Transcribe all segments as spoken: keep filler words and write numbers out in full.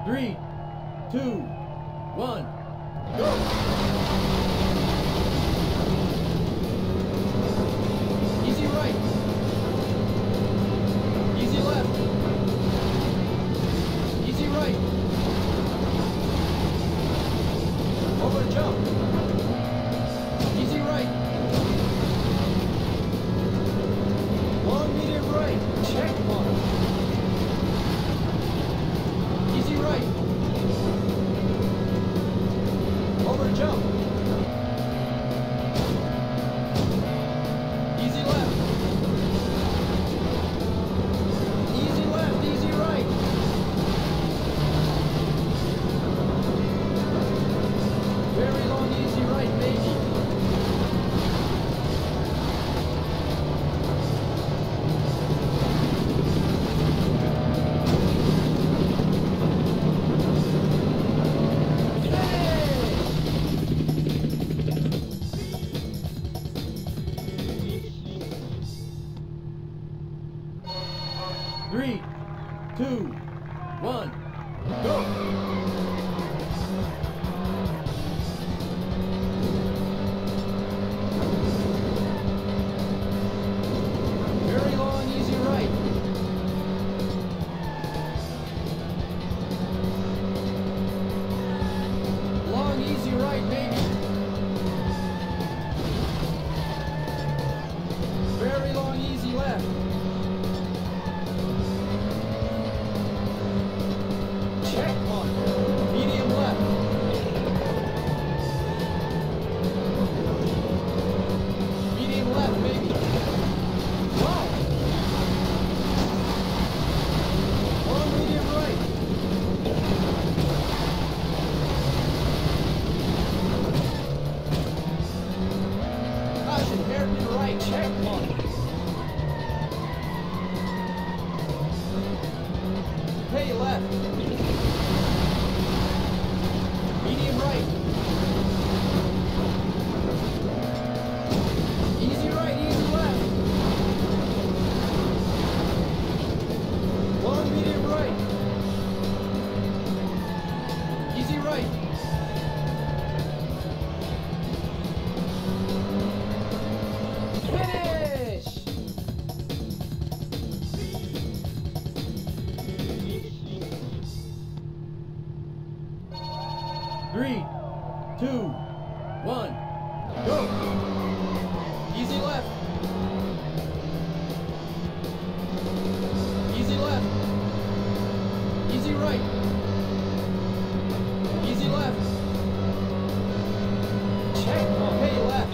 Three, two, one, go! Easy right. Easy left. Easy right. Over jump. Easy right. Long medium right. Check mark. Easy right. Over jump. Easy left. Easy left, easy right. Very long, easy right, baby. Three, two, one, go! Very long, easy right. Long, easy right, maybe. Very long, easy left. Check mark. Medium left. Medium left, maybe. Wow. Long medium right. Caution, hairpin right. Check mark. Hey, left. Medium right. Easy right, easy left. Long medium right. Easy right. Finish! Three, two, one, go! Easy left. Easy left. Easy right. Easy left. Check. Okay, left.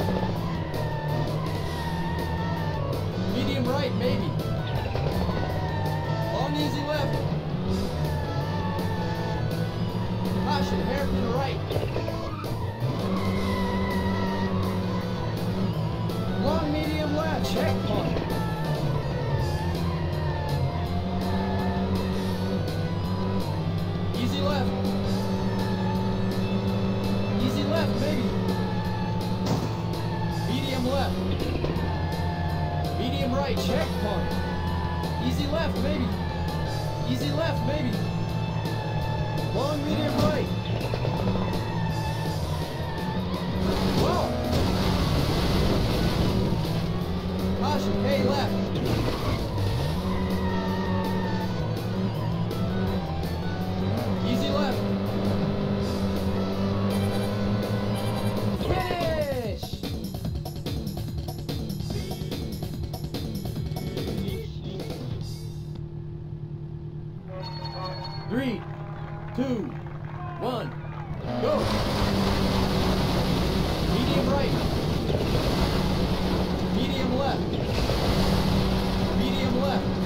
Medium right, maybe. Long, easy left. Caution, hairpin right. Long, medium left, check mark. Easy left. Easy left, maybe. Medium left. Medium right, check mark. Easy left, maybe. Easy left, maybe. Long, medium right. Wow. Caution, hey, left. Easy left. Finish! Three, two, one, go! Medium right. Medium left. Medium left.